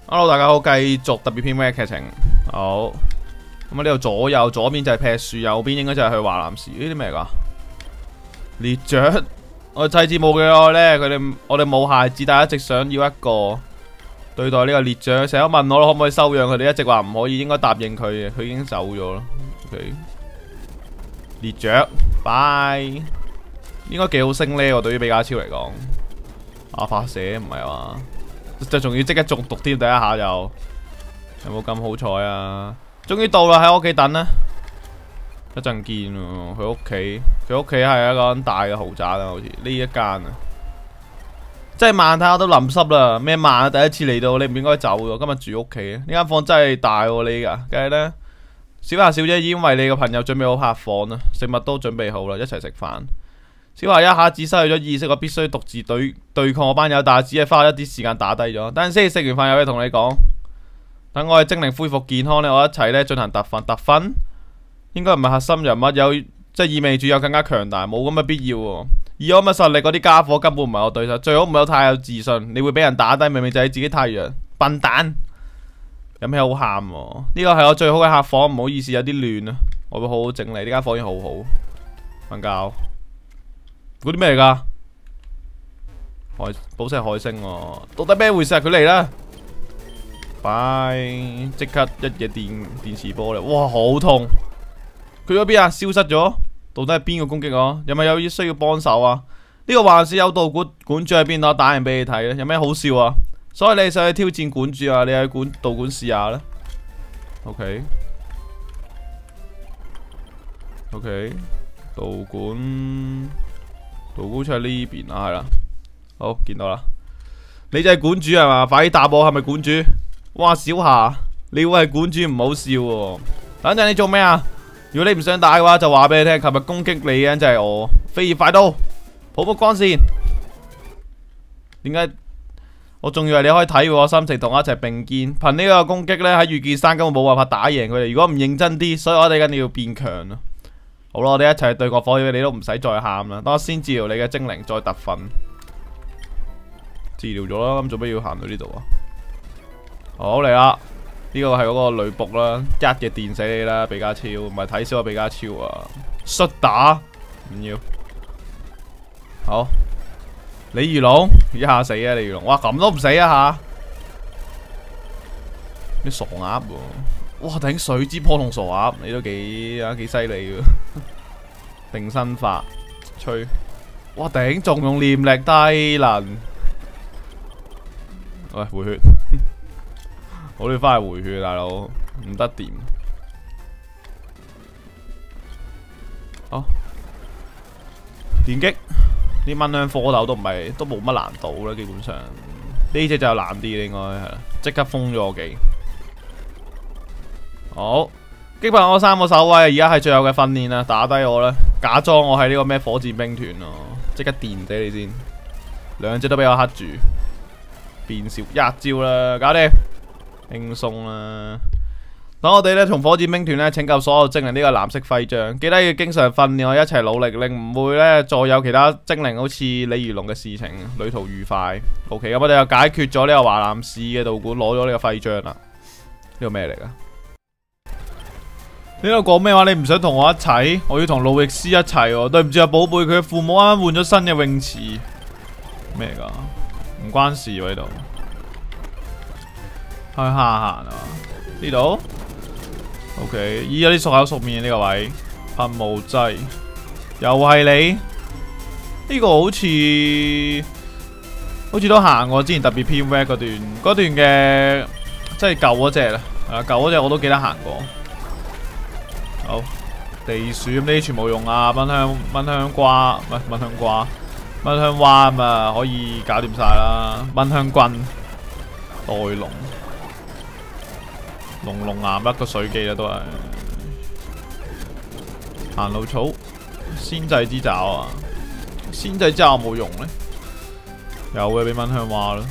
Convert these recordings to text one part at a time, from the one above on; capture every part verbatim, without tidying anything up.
Hello， 大家好，繼續特別篇嘅劇情。好，咁啊呢度左右左邊就係劈樹，右邊應該就係去華南市。呢啲咩噶？獵雀，我哋祭祀墓嘅愛咧，佢哋我哋冇孩子，但係一直想要一個對待呢個獵雀，成日問我可唔可以收養佢哋，一直話唔可以，應該答應佢嘅，佢已經走咗啦。OK， 獵雀，拜，應該幾好升呢喎，對於比卡超嚟講。阿發射唔係嘛？就仲要即刻中毒添，第一下就有冇咁好彩啊？終於到啦，喺屋企等啦，一陣見喎。佢屋企，佢屋企係一間大嘅豪宅啊，好似呢一間啊，真係慢睇我都淋濕啦。咩慢啊？第一次嚟到，你唔應該走喎。今日住屋企，呢間房真係大喎，你噶，梗係咧。小華小姐已經為你嘅朋友準備好客房啦，食物都準備好啦，一齊食飯。小華一下子失去咗意識，我必須獨自對對抗我班友，但係只係花咗一啲時間打低咗。等陣先食完飯有嘢同你講。等我嘅精靈恢復健康呢，我一齊呢進行特訓。特訓應該唔係核心人物，有即係意味住有更加強大，冇咁嘅必要喎。以我咁嘅實力，嗰啲家伙根本唔係我對手。最好唔好太有自信，你會俾人打低，明明就係自己太弱。笨蛋，有咩好喊喎？呢個係我最好嘅客房，唔好意思有啲亂啊，我會好好整理。呢間房已經好好，瞓覺。嗰啲咩嚟噶？海寶石海星喎，到底咩回事啊？佢嚟啦！拜，即刻一嘢電電磁波嚟，哇，好痛！佢嗰邊啊，消失咗，到底係邊個攻擊我？有咪有需要幫手啊？呢個還是有道館館主喺邊度？打人俾你睇咧，有咩好笑啊？所以你想去挑戰館主啊？你去館道館試下啦。OK，OK， okay. Okay. 道館。道館出喺呢邊啊，係啦，好見到啦。你就係館主係嘛？快啲答我係咪館主？哇，小夏，你會係館主唔好笑喎。等陣你做咩啊？如果你唔想打嘅話，就話俾你聽。琴日攻擊你嘅就係我，飛葉快刀，抱抱光線。點解？我仲以為你可以體會我心情，同我一齊並肩。憑呢個攻擊呢，喺御劍山根本冇辦法打贏佢哋。如果唔認真啲，所以我哋一定要變強啊！好啦，我哋一齊對個火焰，你都唔使再喊啦。等我先治療你嘅精靈，再特訓。治療咗啦，咁做咩要行到呢度啊？好嚟啦，呢個係嗰個女僕啦，一嘅電死你啦，比卡超，唔係睇小我比卡超啊！摔打唔要。好，李如龍一下死啊！李如龍，哇咁都唔死啊吓？咩傻鴨喎？哇！頂水之波同傻鴨，你都幾啊幾犀利嘅。定身法，吹！哇頂，仲用念力低能。喂，回血，我哋翻去回血，大佬唔得掂。好，電擊，啲蚊香火頭都唔係，都冇乜難度啦，基本上呢隻就難啲，應該係啦，即刻封咗我技。好，擊敗我三個守衛，而家係最後嘅訓練啦，打低我啦，假裝我係呢個咩火箭兵團咯，即刻電死你先，兩隻都俾我黑住，變小一招啦，搞掂，輕鬆啦。等我哋呢，從火箭兵團呢拯救所有精靈呢個藍色徽章，記得要經常訓練，我一齊努力，令唔會呢再有其他精靈好似李如龍嘅事情，旅途愉快。OK，咁我哋又解決咗呢個華南市嘅道館，攞咗呢個徽章啦。呢個咩嚟噶？你喺度講咩話？你唔想同我一齊？我要同路易斯一齊喎。對唔住啊，寶貝，佢嘅父母啱啱換咗新嘅泳池。咩噶？唔關事喎呢度。去下行啊？呢度 ？OK， 咦有啲熟口熟面呢個位。噴霧劑，又係你？呢個好似好似都行過之前特別篇 red 嗰段，嗰段嘅即係舊嗰隻啦。啊，舊嗰隻我都記得行過。好，地鼠咁呢啲全部用啊，蚊香蚊香瓜，唔係蚊香瓜，蚊香蛙咁啊，可以搞掂晒啦。蚊香棍，袋龍，龍龍岩一個水技啦都係。行路草，先制之爪啊，先制之爪有冇用咧？有嘅，俾蚊香蛙啦。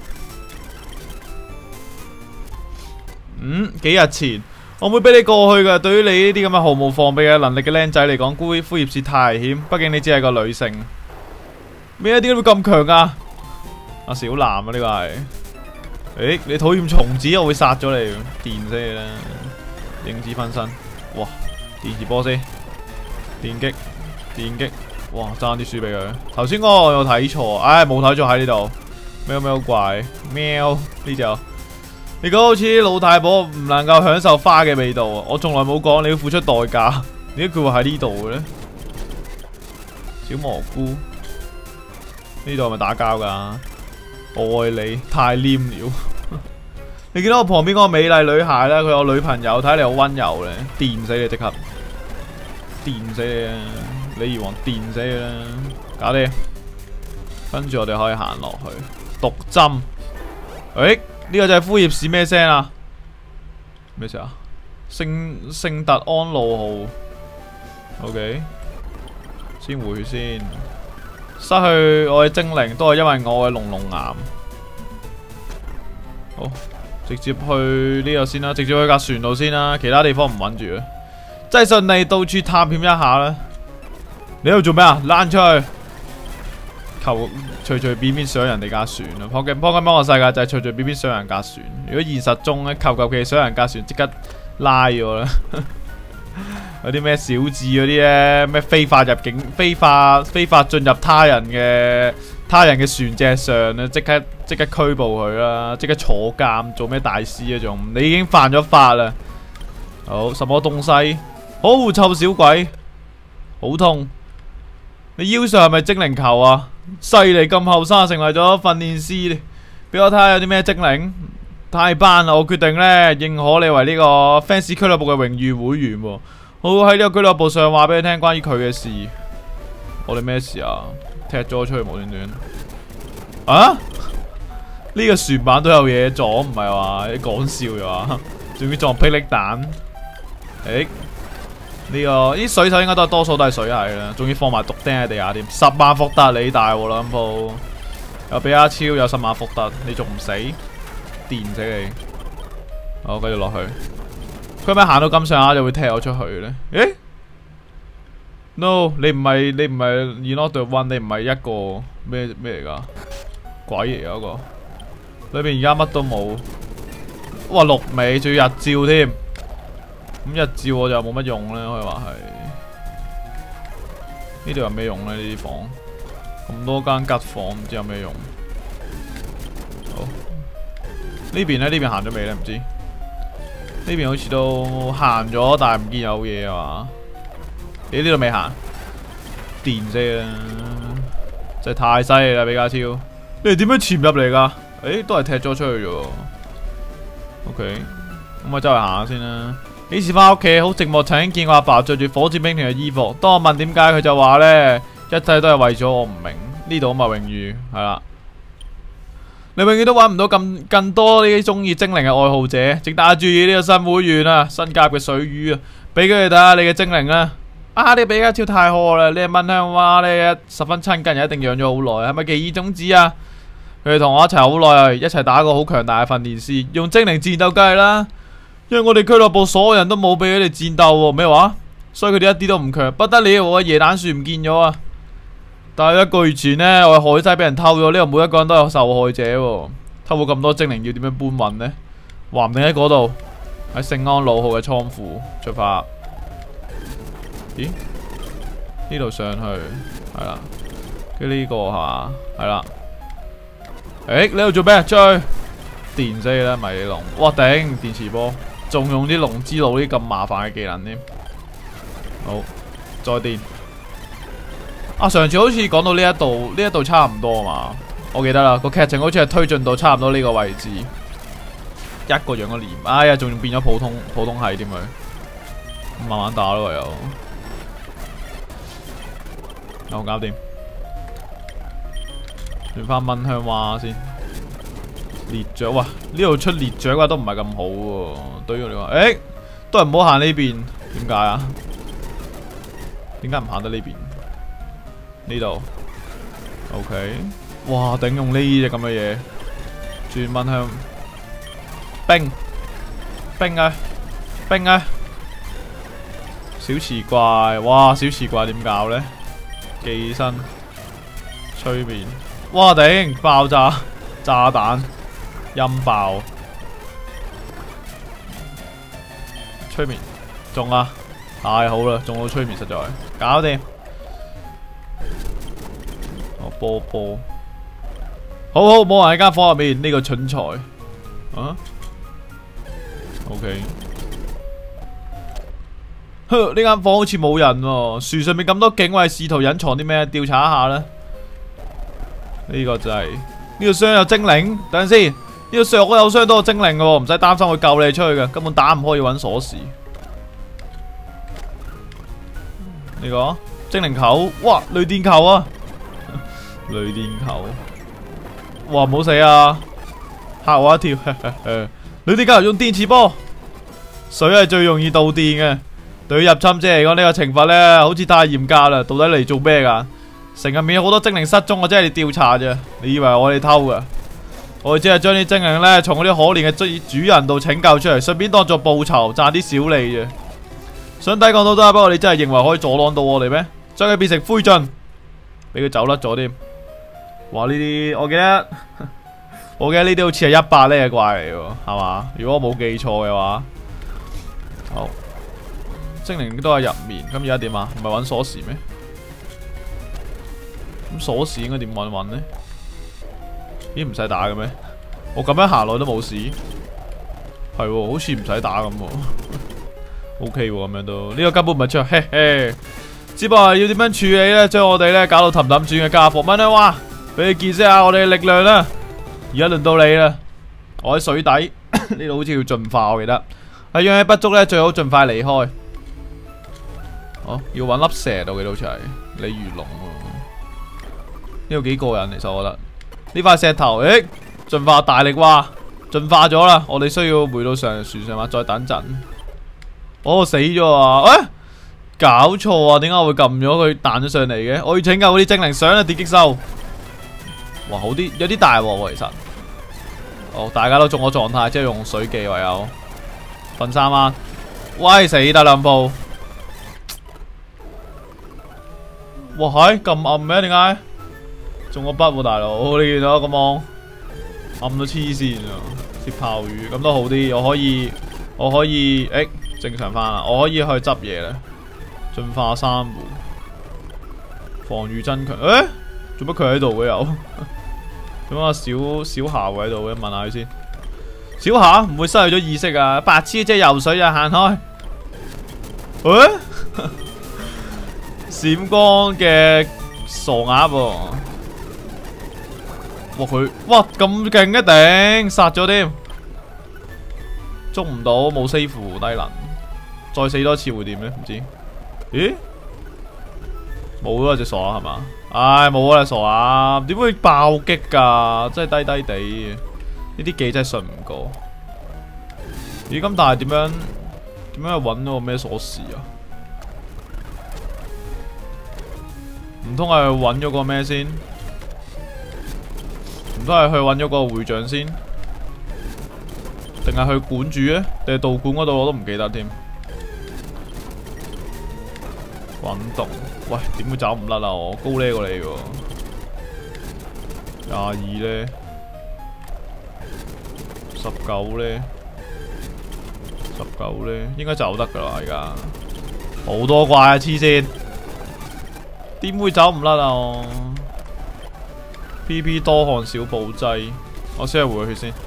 嗯，幾日前。我唔會俾你過去㗎。對於你呢啲咁嘅毫無防備嘅能力嘅僆仔嚟講，灰灰葉是太危險。畢竟你只係個女性。咩啊？點解會咁強啊？阿小南啊，呢個係誒，你討厭蟲子，我會殺咗你，電死你啦！影子分身，哇！電磁波先，電擊，電擊，哇！爭啲輸俾佢。頭先嗰個我有睇錯，唉，冇睇錯喺呢度。喵喵怪，喵呢就。你講好似啲老太婆唔能夠享受花嘅味道啊！我從來冇講你要付出代價，點解佢會喺呢度嘅咧？小蘑菇，呢度係咪打交噶？愛你太黏了。你見到我旁邊嗰個美麗女孩咧，佢有女朋友，睇嚟好溫柔咧，電死你即刻，電死你啊！李二王電死你啦，搞掂。跟住我哋可以行落去，毒針。誒，呢個就係枯葉是咩聲啊？咩事啊？聖聖特安路號 ，OK， 先回血先。失去我嘅精靈都係因為我嘅龍龍岩。好。直接去呢個先啦，直接去架船度先啦，其他地方唔穩住啊！真係順利到處探險一下啦。你喺度做咩啊？躝出去，求隨隨便便上人哋架船啊！破鏡破鏡幫個世界就係隨隨便便上人架船。如果現實中咧，求求其上人架船，即刻拉咗啦。有啲咩小智嗰啲咧，咩非法入境、非法非法進入他人嘅他人嘅船隻上咧，即刻即刻拘捕佢啦，即刻坐監，做咩大師嗰種？你已經犯咗法啦！好，什麼東西？好臭小鬼，好痛！你腰上係咪精靈球啊？犀利咁後生，成為咗訓練師，俾我睇下有啲咩精靈。太班啦！我決定咧認可你為呢個 fans 俱樂部嘅榮譽會員喎。我會喺呢個俱樂部上話俾你聽關於佢嘅事。我哋咩事啊？踢咗我出去無端端。啊？呢個船板都有嘢撞，唔係話你講笑嘅話，仲要撞霹靂彈。誒，呢個啲水手應該都係多數都係水系啦，仲要放埋毒釘喺地下添。十萬伏特你大鑊啦，咁鋪有比阿超有十萬伏特，你仲唔死？電死你！好，繼續落去。佢咪行到咁上下就會踢我出去咧？誒 ？No， 你唔係你唔係 You're not the one， 你唔係一個咩咩嚟噶？鬼嚟嗰個，裏邊而家乜都冇。哇，綠尾仲要日照添，咁日照我就冇乜用咧，可以話係。呢度有咩用咧？呢啲房咁多間吉房，唔知有咩用。好，呢邊咧？呢邊行咗未咧？唔知。呢邊好似都行咗，但係唔見有嘢啊嘛。你呢度未行？電死啦！真係太犀利啦，比加超。你哋點樣潛入嚟噶？誒，都係踢咗出去啫。OK， 咁我周圍行下先啦。幾時翻屋企？好寂寞。曾經見過阿爸着住火箭兵團嘅衣服。當我問點解，佢就話咧，一切都係為咗我唔明。呢度咁啊，榮譽係啦。你永遠都揾唔到咁更多呢啲中意精靈嘅愛好者，請大家注意呢個新會員啊，新加入嘅水魚啊，俾佢哋睇下你嘅精靈啦。啊，你比加超太可啦！你係蚊香蛙咧，十分親近，又一定養咗好耐，係咪奇異種子啊？佢哋同我一齊好耐啊，一齊打一個好強大嘅訓練師，用精靈戰鬥梗係啦。因為我哋俱樂部所有人都冇俾佢哋戰鬥喎，咩話？所以佢哋一啲都唔強，不得了！我嘅椰蛋樹唔見咗啊！但係一個月前呢，我嘅海仔俾人偷咗，呢度每一個人都有受害者喎。偷咗咁多精靈，要點樣搬運呢？話唔定喺嗰度，喺聖安老號嘅倉庫出發。咦？呢度上去係啦，跟住呢個係嘛？係啦。誒，你喺度做咩？追電死你啦，迷你龍！哇頂，電磁波，仲用啲龍之路啲咁麻煩嘅技能添。好，再電。啊！上次好似講到呢一度，呢一度差唔多啊嘛，我記得啦。個劇情好似係推進到差唔多呢個位置，一個樣個臉，哎呀，仲變咗普通普通係點佢？慢慢打咯又，好搞掂。轉翻蚊香蛙先，獵雀哇！呢度出獵雀嘅話都唔係咁好喎。對於我哋話，誒，都係唔好行呢邊，點解啊？點解唔行得呢邊？呢度 ，OK， 哇！頂用呢隻咁嘅嘢，轉蚊香，冰，冰啊，冰啊，小池怪，哇！小池怪點搞咧？寄身，催眠，哇！頂，爆炸，炸彈， 陰爆，催眠中啊！太好啦，中到催眠實在，搞掂。哦，波波，好好冇人喺間房入面，呢、這個蠢材啊 ！OK， 呵，呢間房好似冇人喎，樹上面咁多警衛，試圖隱藏啲咩？調查一下啦。呢、這個就係、是、呢、這個箱有精靈，等陣先。呢個上我有箱都有精靈嘅喎，唔使擔心會救你出去嘅，根本打唔開要揾鎖匙。呢、這個精靈球，哇，雷電球啊！雷電球，哇，唔好死啊！嚇我一跳。雷電球用電磁波，水係最容易導電嘅。對於入侵者嚟講，呢、這個懲罰呢好似太嚴格啦。到底嚟做咩㗎？城入面有好多精靈失蹤，我真係調查啫。你以為我哋偷㗎？我哋只係將啲精靈咧從嗰啲可憐嘅主人度拯救出嚟，順便當作報酬，賺啲小利啫。想抵抗都得，不過你真係認為可以阻擋到我哋咩？將佢變成灰燼，俾佢走甩咗添。哇！呢啲我記得，我記得呢啲好似係一百呢嘅怪嚟喎，係嘛？如果我冇記錯嘅話，好，精靈都喺入面。咁而家點啊？唔係揾鎖匙咩？咁鎖匙應該點揾揾呢？咦，唔使打嘅咩？我咁樣行落都冇事，係喎，好似唔使打咁喎。O K 喎，咁樣都呢個根本唔係出，嘿嘿。只不過要點樣處理咧？將我哋咧搞到氹氹轉嘅家伙，蚊啊！哇，俾你見識下我哋嘅力量啦！而家輪到你啦，我喺水底呢度好似要進化，我記得係氧氣不足咧，最好盡快離開。哦，要揾粒石到嘅，好似係鯉魚龍喎。呢度幾過癮，其實我覺得。呢塊石頭，誒，進化大力蛙，進化咗啦！我哋需要回到上船上嘛，再等陣。哦，死咗啊！誒、欸，搞錯啊！點解我會撳咗佢彈咗上嚟嘅？我要拯救嗰啲精靈，上啊！電擊獸，哇，好啲，有啲大鑊喎，其實。哦，大家都中咗狀態，即係用水技唯有瞓三晚。喂，死得兩步！哇，係咁暗咩？點解？中個筆喎，大佬，你見到個網暗到黐線啊！接炮雨咁都好啲，我可以，我可以，誒、欸，正常翻啦，我可以去執嘢咧。進化珊瑚，防禦增強，誒、欸，做乜佢喺度嘅又？點解小小霞會喺度嘅？問下佢先。小霞唔會失去咗意識啊！白痴，即係游水就行開。誒、欸，閃光嘅傻鴨喎、啊！哇佢，哇咁勁一頂，殺咗添，捉唔到，冇 save 低能，再死多次會點呢？唔知，咦？冇咗隻傻係嘛？唉，冇啦傻啊！點會爆擊㗎？真係低低地，呢啲技真係信唔過。咦？咁但係點樣點樣去揾到個咩鎖匙啊？唔通係去揾咗個咩先？唔通係去揾咗個會長先，定係去管主咧？定係道館嗰度我都唔記得添。滾動，喂，點會走唔甩啊？我高呢過你喎，廿二咧，十九咧，十九咧，應該走得噶啦，而家好多怪啊！黐線，點會走唔甩啊？我 P P 多項小補劑，我先係回去先。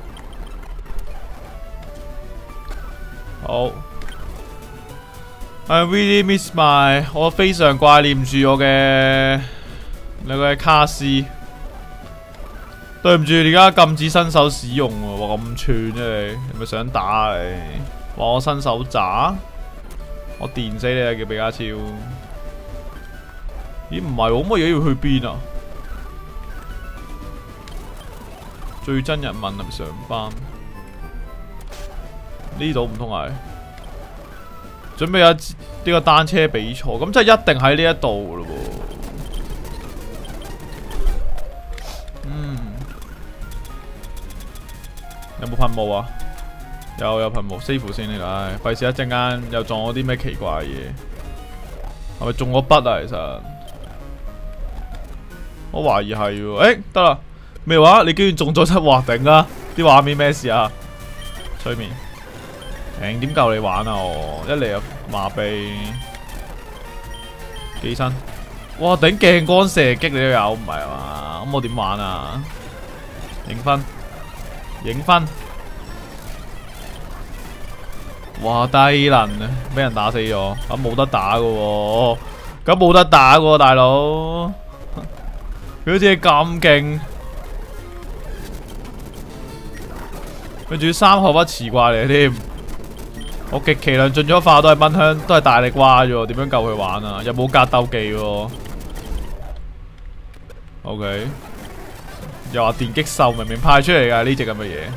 好 ，I really miss my， 我非常掛念住我嘅你個卡斯。對唔住，而家禁止新手使用喎，話咁串啫你，係咪想打啊你？話我新手渣，我電死你啊！叫比加超。咦？唔係，我乜嘢要去邊啊？最真人問係咪上班？呢度唔通係準備有呢個單車比賽？咁即係一定喺呢一度咯喎。嗯，有冇噴霧啊？有有噴霧 ，save 先呢個，唉，費事一陣間又撞咗啲咩奇怪嘅嘢。係咪中咗筆啊？其實我懷疑係喎。誒，得啦。咩話？你居然中咗七劃頂啊！ 啲畫面咩事啊？催眠，誒點夠你玩啊我？一嚟就麻痹，寄身，哇頂鏡光射擊你都有，唔係嘛？咁我點玩啊？影分，影分，哇低能啊！俾人打死咗，咁冇得打噶喎，咁冇得打噶喎，大佬，佢好似咁勁。佢仲要三學不辭怪你添，我極其量進咗化都係蚊香，都係大力蛙啫喎，點樣夠佢玩啊？又冇格鬥技喎。OK， 又話電擊獸明明派出嚟㗎呢隻咁嘅嘢。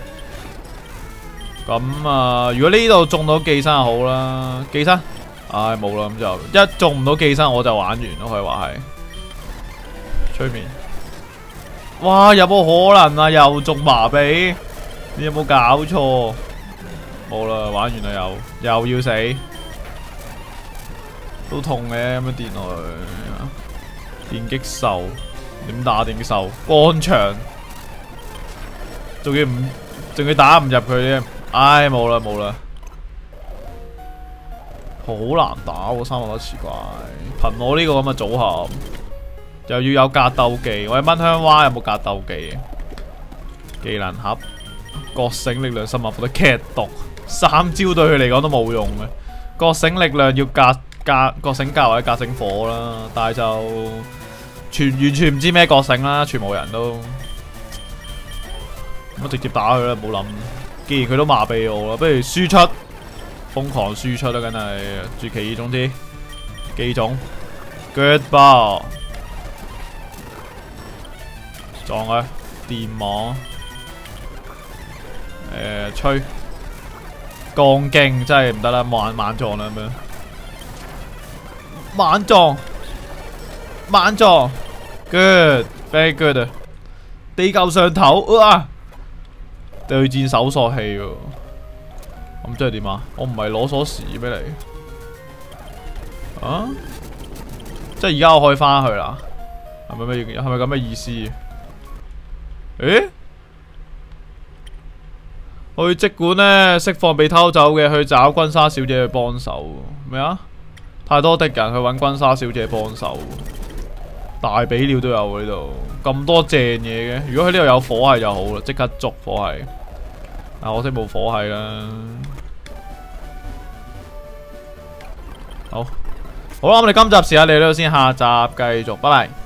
咁啊，如果呢度中到寄生就好啦，寄生，唉冇啦，咁就一中唔到寄生我就玩完咯，可以話係。催眠，哇有冇可能啊？又中麻痹？你有冇搞錯？冇啦，玩完啦又又要死，都痛嘅咁樣電落去。電擊獸點打電擊獸？乾場，仲要唔仲要打唔入佢添？唉冇啦冇啦，好難打喎，三個都奇怪。憑我呢個咁嘅組合，又要有格鬥技，我哋蚊香蛙有冇格鬥技？技能盒。覺醒力量生物火得劇毒，三招對佢嚟講都冇用嘅。覺醒力量要格格覺醒格或者格醒火啦，但係就全完全唔知咩覺醒啦，全部人都咁直接打佢啦，唔好諗。既然佢都麻痹我啦，不如輸出，瘋狂輸出啦，梗係住奇異種子，機種腳爆撞佢電網。誒、呃，吹鋼勁真係唔得啦，猛猛撞啦咁樣，猛撞，猛撞 ，good， very good 啊！地球上頭啊，對戰搜索器喎，咁即係點啊？我唔係攞鎖匙俾你，啊？即係而家我可以翻去啦？係咪咩？係咪咁嘅意思？誒？去即管呢，釋放被偷走嘅，去找君莎小姐去幫手。咩啊？太多敵人去揾君莎小姐幫手，大髀料都有喎呢度，咁多正嘢嘅。如果喺呢度有火系就好啦，即刻捉火系。但可惜冇火系啦。好，好啦，我哋今集時間嚟到呢度先，下集繼續，拜拜。